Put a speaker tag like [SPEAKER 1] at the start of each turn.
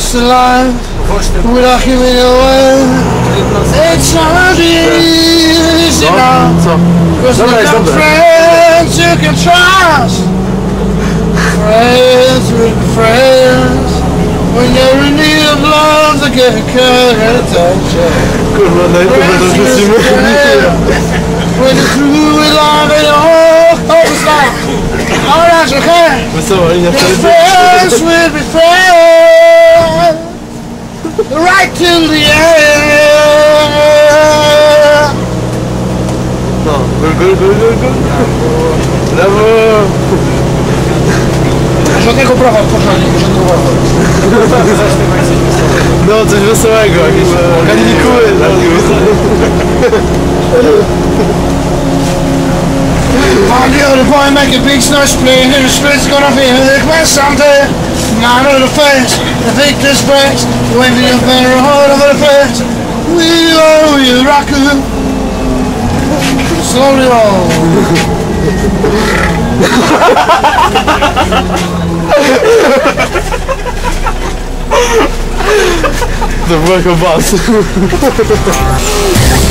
[SPEAKER 1] just alive without giving away. It's not easy now, cause you got friends you can trust. Friends with friends, when you're in need of love to get care and attention. Friends with friends, when you're through with love and all hope is lost. All that you can. Friends will be friends, right till the end.
[SPEAKER 2] No, good. Brawo!
[SPEAKER 1] Żadnego prawa w porządku, żadnego prawa.
[SPEAKER 2] No, coś wesołego, jakieś kanikuły.
[SPEAKER 1] On the other boy make a big snow split, and the split's gonna be a big mess someday. Not on the face, the victor's breaks, waving your banner all over the place. We owe you rockin', slowly roll.
[SPEAKER 2] To była chyba bas.